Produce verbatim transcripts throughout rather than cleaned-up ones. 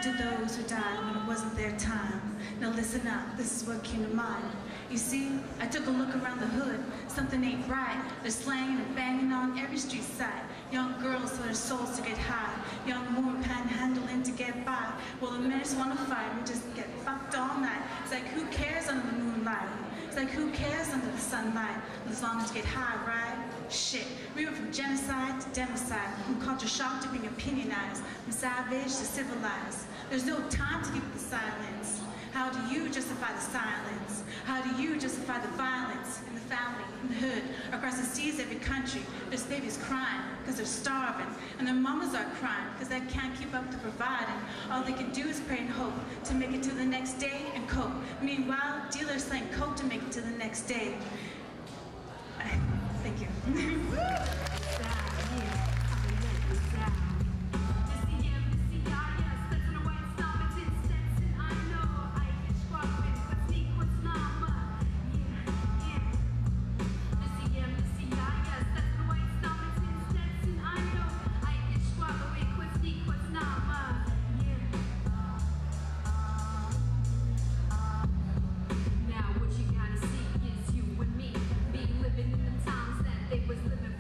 to those who died when it wasn't their time. Now listen up, this is what came to mind. You see, I took a look around the hood, something ain't right. They're slanging and banging on every street side. Young girls sell their souls to get high. Young women panhandling to get by. Well, the men just wanna fight and just get fucked all night. It's like, who cares under the moonlight? It's like, who cares under the sunlight? As long as you get high, right? Shit, we went from genocide to democide, from culture shock to being opinionized, from savage to civilized. There's no time to keep the silence. How do you justify the silence? How do you justify the violence in the family, in the hood, across the seas, every country? There's babies crying because they're starving, and their mamas are crying because they can't keep up to providing. All they can do is pray and hope to make it to the next day and cope. Meanwhile, dealers slang coke to make it to the next day. Thank you. Now what you gotta see is you and me, me living in the times that they was living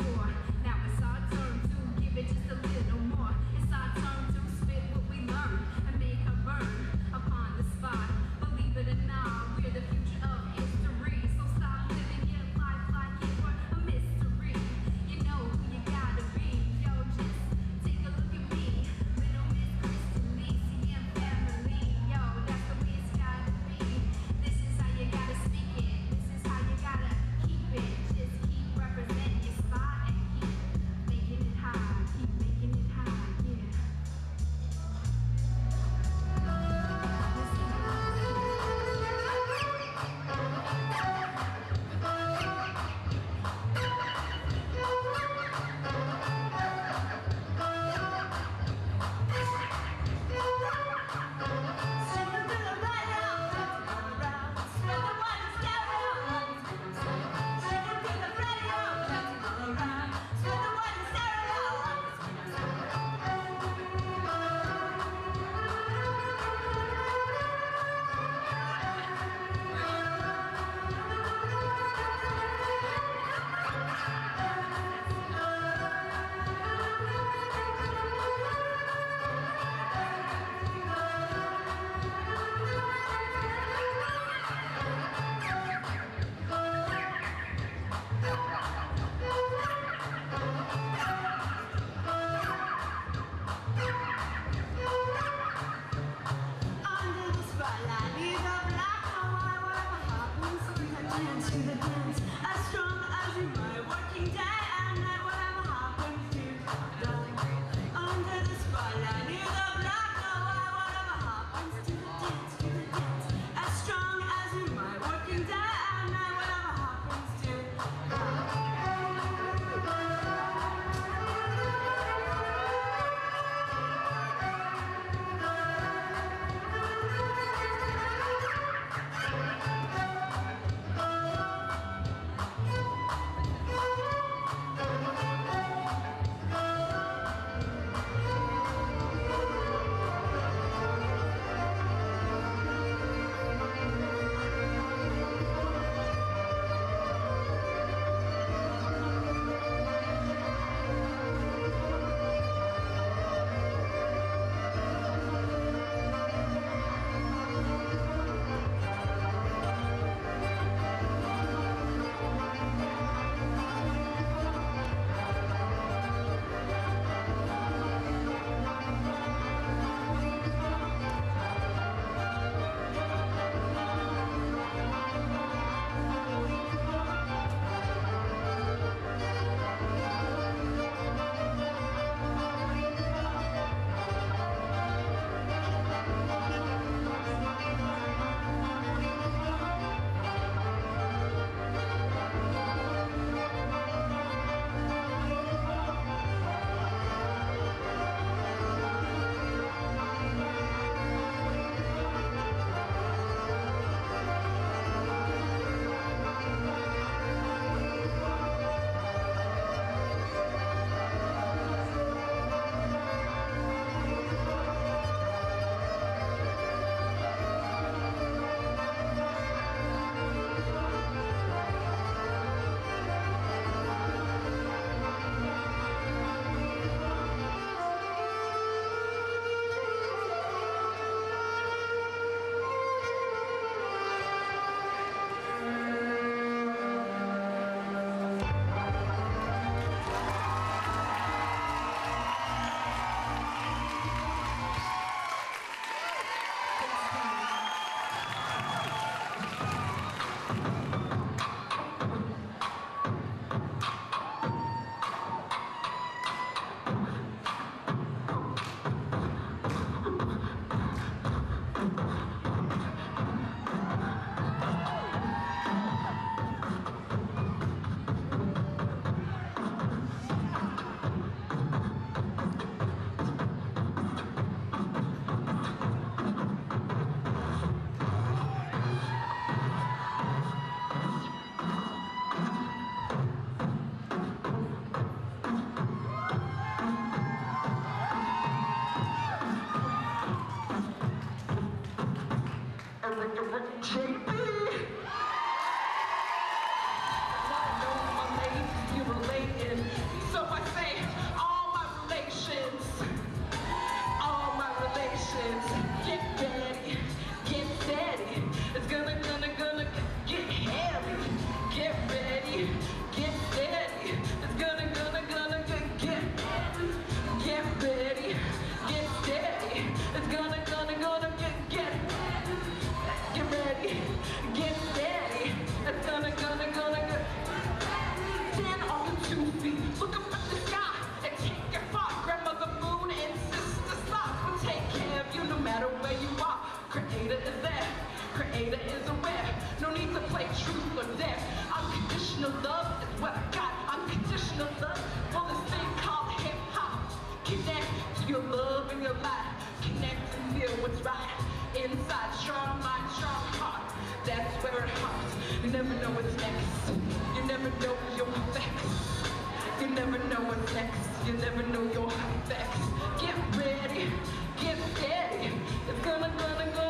what's next. You never know your effects. Get ready, get steady. It's gonna, gonna, gonna.